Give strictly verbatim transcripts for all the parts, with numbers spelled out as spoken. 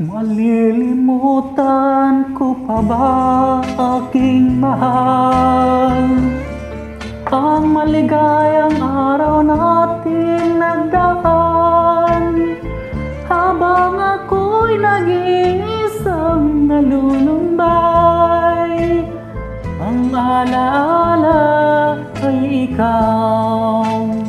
Malilimutan ko pa ba, aking mahal, ang maligayang araw nating nagdaan, habang ako'y nag-iisang nalulumbay. Ang alaala ay ikaw,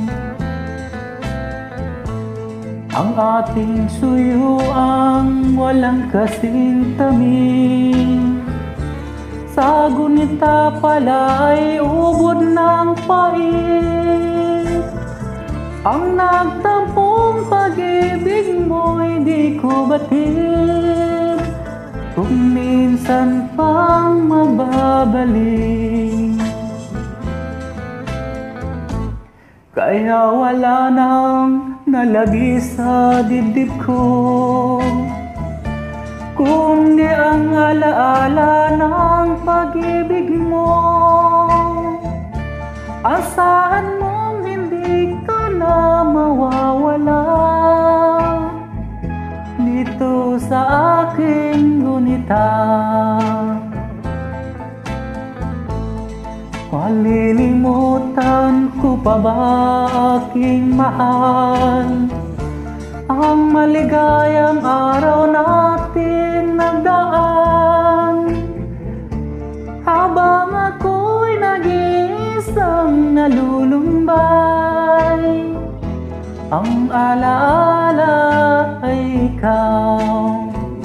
ang ating suyuang walang kasing tamis. Sa gunita pala ay ubod ng pait. Ang nagtampong pag-ibig mo'y di ko batid, kung minsan pang mababalik. Kaya wala nang nalagi sa dibdib ko, kundi ang alaala ng pag-ibig mo. Asahan mong hindi ka na mawawala dito sa aking gunita. Malilimutan ko pa ba, aking mahal, ang maligayang araw natin nagdaan, habang ako'y nag-iisang nalulumbay. Ang alaala ay ikaw.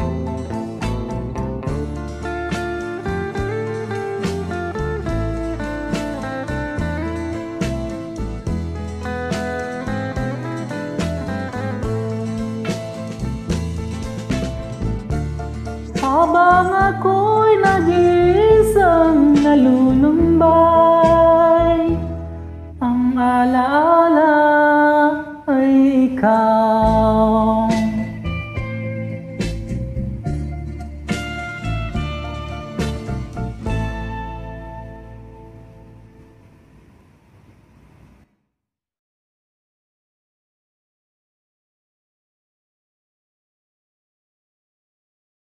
Habang ako'y nag-iisang nalulumbay, ang alaala